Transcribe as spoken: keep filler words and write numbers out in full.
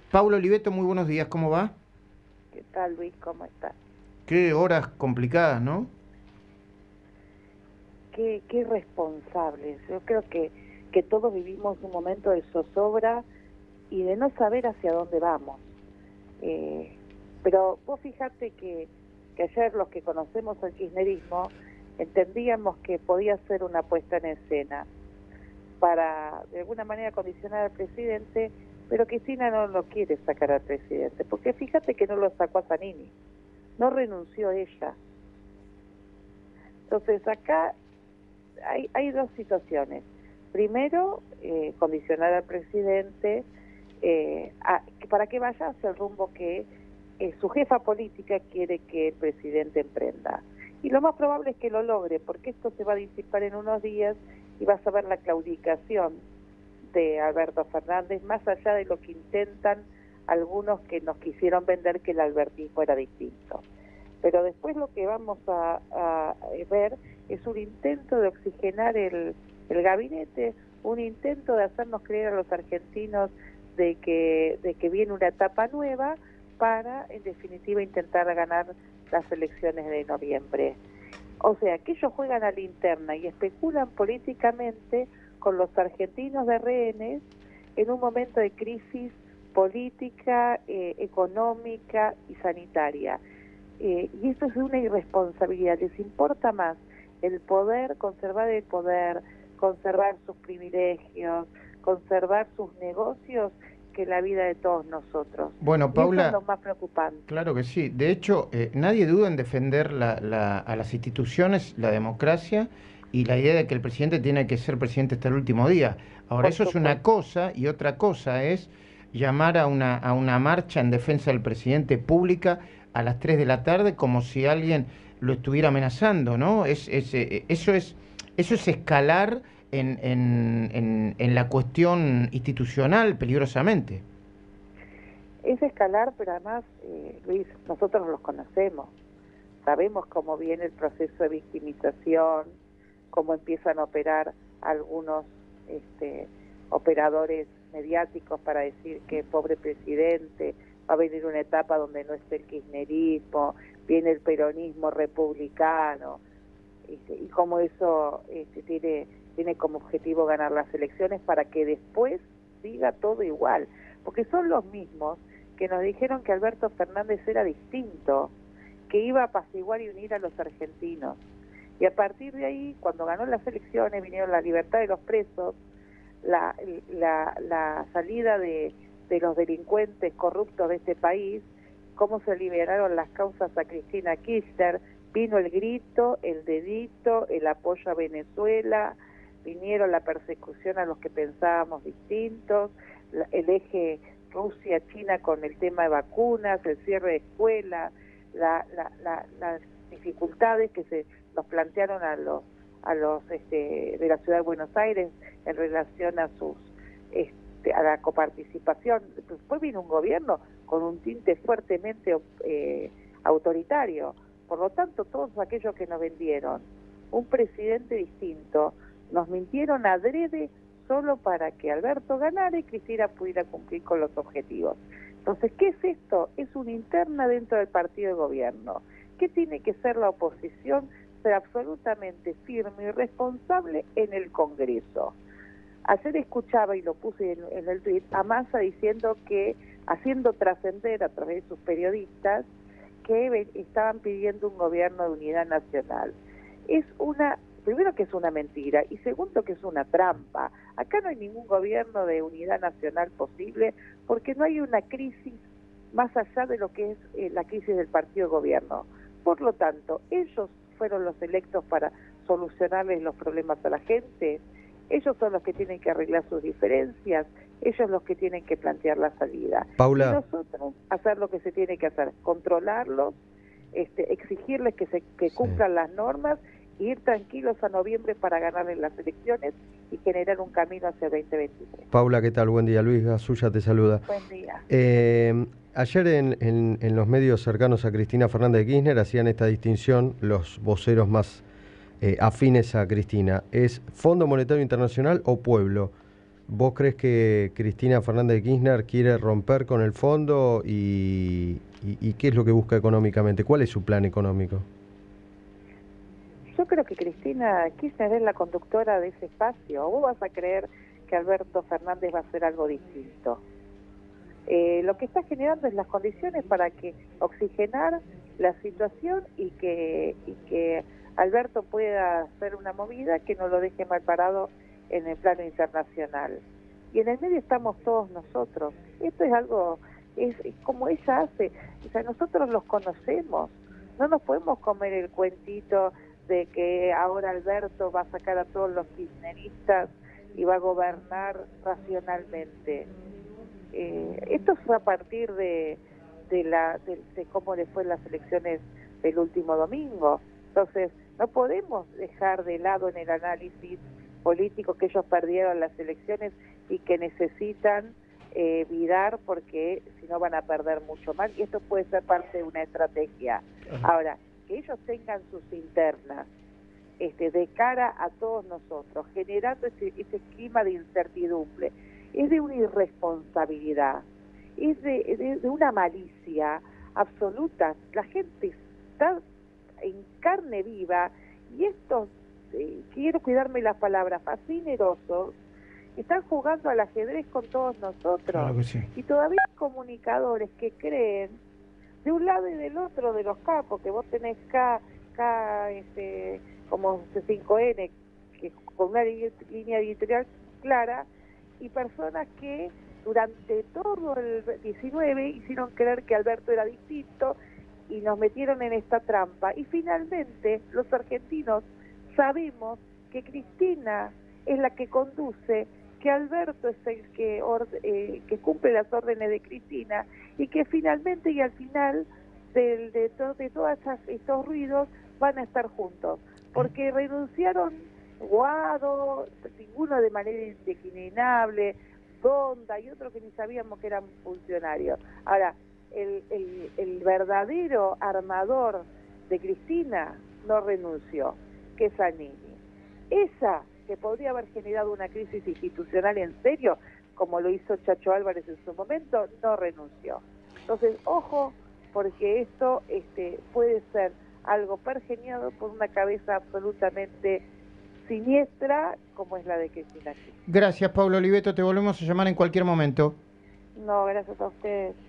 Paulo Oliveto, muy buenos días, ¿cómo va? ¿Qué tal, Luis? ¿Cómo estás? Qué horas complicadas, ¿no? Qué, qué irresponsables. Yo creo que, que todos vivimos un momento de zozobra y de no saber hacia dónde vamos. Eh, pero vos fijate que, que ayer los que conocemos el kirchnerismo entendíamos que podía ser una puesta en escena para, de alguna manera, condicionar al presidente, pero Cristina no lo quiere sacar al presidente, porque fíjate que no lo sacó a Zanini, no renunció ella. Entonces acá hay, hay dos situaciones. Primero, eh, condicionar al presidente eh, a, para que vaya hacia el rumbo que eh, su jefa política quiere que el presidente emprenda. Y lo más probable es que lo logre, porque esto se va a disipar en unos días y vas a ver la claudicación de Alberto Fernández, más allá de lo que intentan algunos que nos quisieron vender que el albertismo era distinto. Pero después lo que vamos a, a ver es un intento de oxigenar el, el gabinete, un intento de hacernos creer a los argentinos de que, de que viene una etapa nueva para, en definitiva, intentar ganar las elecciones de noviembre. O sea, que ellos juegan a la interna y especulan políticamente con los argentinos de rehenes en un momento de crisis política, eh, económica y sanitaria. Eh, y esto es una irresponsabilidad. Les importa más el poder, conservar el poder, conservar sus privilegios, conservar sus negocios, que la vida de todos nosotros. Bueno, Y eso es Paula, lo más preocupante. claro que sí. De hecho, eh, nadie duda en defender la, la- a las instituciones, la democracia y la idea de que el presidente tiene que ser presidente hasta el último día. Ahora, Por eso es una supuesto. cosa y otra cosa es llamar a una, a una marcha en defensa del presidente pública a las tres de la tarde como si alguien lo estuviera amenazando, ¿no? Es, es, eh, eso es, eso es escalar en, en, en, en la cuestión institucional peligrosamente. Es escalar, pero además, eh, Luis, nosotros los conocemos. Sabemos cómo viene el proceso de victimización, cómo empiezan a operar algunos este, operadores mediáticos para decir que pobre presidente, va a venir una etapa donde no esté el kirchnerismo, viene el peronismo republicano, este, y cómo eso este, tiene, tiene como objetivo ganar las elecciones para que después siga todo igual, porque son los mismos que nos dijeron que Alberto Fernández era distinto, que iba a apaciguar y unir a los argentinos. Y a partir de ahí, cuando ganó las elecciones, vinieron la libertad de los presos, la, la, la salida de, de los delincuentes corruptos de este país, cómo se liberaron las causas a Cristina Kirchner, vino el grito, el dedito, el apoyo a Venezuela, vinieron la persecución a los que pensábamos distintos, la, el eje Rusia-China con el tema de vacunas, el cierre de escuelas, la, la, la, las dificultades que se nos plantearon a los a los este, de la ciudad de Buenos Aires en relación a sus este, a la coparticipación. Después vino un gobierno con un tinte fuertemente eh, autoritario. Por lo tanto, todos aquellos que nos vendieron un presidente distinto nos mintieron adrede solo para que Alberto ganara y Cristina pudiera cumplir con los objetivos. Entonces, ¿qué es esto? Es una interna dentro del partido de gobierno. ¿Qué tiene que ser la oposición? Ser absolutamente firme y responsable en el Congreso. Ayer escuchaba, y lo puse en, en el tuit, a Massa diciendo que, haciendo trascender a través de sus periodistas, que estaban pidiendo un gobierno de unidad nacional. Es una, primero que es una mentira, y segundo que es una trampa. Acá no hay ningún gobierno de unidad nacional posible, porque no hay una crisis más allá de lo que es eh, la crisis del partido de gobierno. Por lo tanto, ellos fueron los electos para solucionarles los problemas a la gente, ellos son los que tienen que arreglar sus diferencias, ellos los que tienen que plantear la salida. Y Paula, nosotros hacer lo que se tiene que hacer, controlarlos, este, exigirles que, se, que sí. cumplan las normas, e ir tranquilos a noviembre para ganarles las elecciones y generar un camino hacia el veinte veintitrés. Paula, ¿qué tal? Buen día. Luis Gasulla te saluda. Buen día. Eh, ayer en, en, en los medios cercanos a Cristina Fernández de Kirchner hacían esta distinción los voceros más eh, afines a Cristina. ¿Es Fondo Monetario Internacional o pueblo? ¿Vos crees que Cristina Fernández de Kirchner quiere romper con el fondo y, y, y qué es lo que busca económicamente? ¿Cuál es su plan económico? Yo creo que Cristina Kirchner es la conductora de ese espacio. ¿O vos vas a creer que Alberto Fernández va a hacer algo distinto? Eh, lo que está generando es las condiciones para que oxigenar la situación y que, y que Alberto pueda hacer una movida que no lo deje mal parado en el plano internacional. Y en el medio estamos todos nosotros. Esto es algo, es, es como ella hace. O sea, nosotros los conocemos. No nos podemos comer el cuentito de que ahora Alberto va a sacar a todos los kirchneristas y va a gobernar racionalmente. Eh, esto fue a partir de, de, la, de, de cómo le fue en las elecciones del último domingo. Entonces, no podemos dejar de lado en el análisis político que ellos perdieron las elecciones y que necesitan eh, virar porque si no van a perder mucho más, y esto puede ser parte de una estrategia. Ahora, que ellos tengan sus internas este, de cara a todos nosotros, generando ese, ese clima de incertidumbre, es de una irresponsabilidad, es de, de, de una malicia absoluta. La gente está en carne viva y estos, eh, quiero cuidarme las palabras, fascinerosos, están jugando al ajedrez con todos nosotros. Claro que sí. Y todavía hay comunicadores que creen de un lado y del otro de los capos, que vos tenés K, K este, como C cinco N, que con una línea editorial clara, y personas que durante todo el diecinueve hicieron creer que Alberto era distinto y nos metieron en esta trampa. Y finalmente los argentinos sabemos que Cristina es la que conduce, que Alberto es el que, eh, que cumple las órdenes de Cristina y que finalmente y al final de, de, to, de todos estos ruidos van a estar juntos. Porque renunciaron Guado, ninguno de manera indeclinable, Donda y otro que ni sabíamos que eran funcionarios. Ahora, el, el, el verdadero armador de Cristina no renunció, que es Zanini. Esa que podría haber generado una crisis institucional en serio, como lo hizo Chacho Álvarez en su momento, no renunció. Entonces, ojo, porque esto este, puede ser algo pergeñado por una cabeza absolutamente siniestra como es la de Cristina. Gracias, Pablo Oliveto, te volvemos a llamar en cualquier momento. No, gracias a ustedes.